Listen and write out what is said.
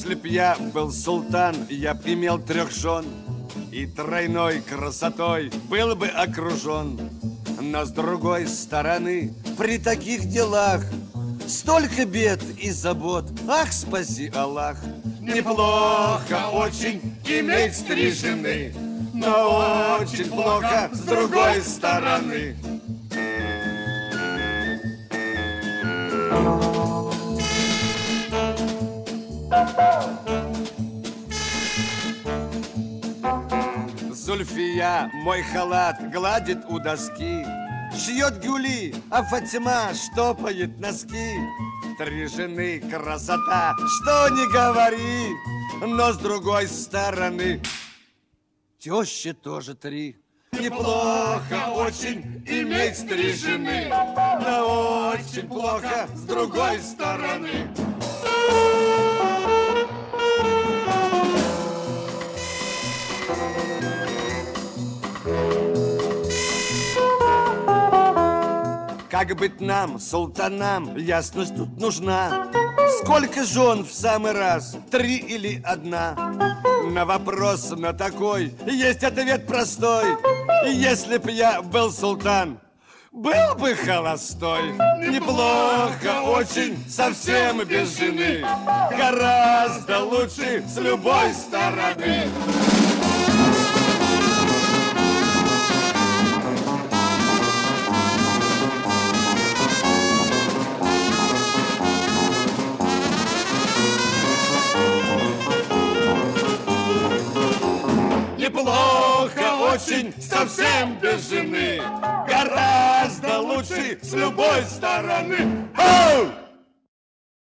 Если б я был султан, я б имел 3 жен и тройной красотой был бы окружен. Но с другой стороны, при таких делах столько бед и забот, ах, спаси Аллах. Неплохо очень иметь 3 жены, но очень плохо с другой стороны. Зульфия мой халат гладит у доски, шьет гюли, а Фатима штопает носки. 3 жены красота, что не говори, но с другой стороны тещи тоже 3. Неплохо очень иметь 3 жены, но очень плохо с другой стороны. Как быть нам, султанам, ясность тут нужна. Сколько жен в самый раз, 3 или 1? На вопрос на такой есть ответ простой. Если б я был султан, был бы холостой. Неплохо очень, совсем без жены, гораздо лучше с любой стороны. Неплохо очень, совсем без жены, гораздо лучше с любой стороны. Оу!